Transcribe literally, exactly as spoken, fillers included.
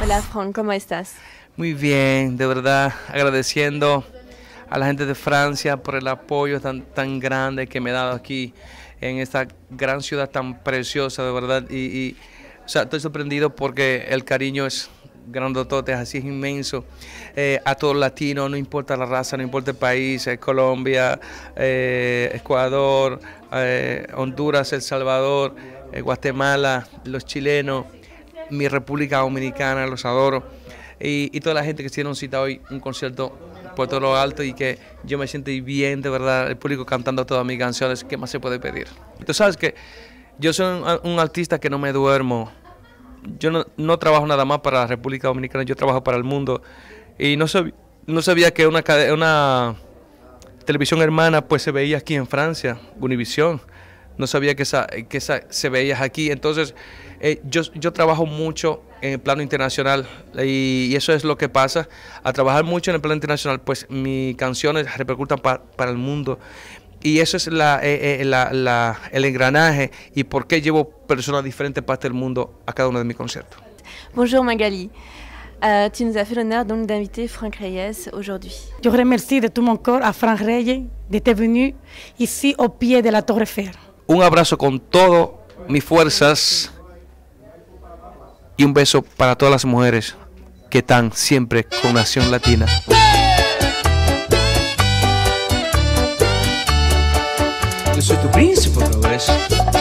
Hola, Franck, ¿cómo estás? Muy bien, de verdad, agradeciendo a la gente de Francia por el apoyo tan, tan grande que me ha dado aquí en esta gran ciudad tan preciosa, de verdad. Y, y o sea, estoy sorprendido porque el cariño es grandotote, así es inmenso. Eh, a todos los latinos, no importa la raza, no importa el país, eh, Colombia, eh, Ecuador, eh, Honduras, El Salvador, eh, Guatemala, los chilenos, mi República Dominicana, los adoro. Y, y toda la gente que hicieron cita hoy, un concierto por todo lo alto y que yo me siento bien, de verdad, el público cantando todas mis canciones, ¿qué más se puede pedir? Tú sabes que yo soy un, un artista que no me duermo, yo no, no trabajo nada más para la República Dominicana, yo trabajo para el mundo y no, sab, no sabía que una, una televisión hermana pues se veía aquí en Francia, Univision, no sabía que esa, que esa se veía aquí, entonces eh, yo, yo trabajo mucho en el plano internacional y, y eso es lo que pasa, a trabajar mucho en el plano internacional, pues mis canciones repercutan pa, para el mundo y eso es la, eh, eh, la, la, el engranaje y por qué llevo personas de diferentes partes del mundo a cada uno de mis conciertos. Bonjour Magali, euh, tu nous as fait l'honneur donc d'inviter Franck Reyes aujourd'hui. Je remercie de tout mon cœur à Franck Reyes d'être venu ici au pied de la Torre Eiffel. Un abrazo con todas mis fuerzas y un beso para todas las mujeres que están siempre con Nación Latina. Yo soy tu príncipe, ¿no ves?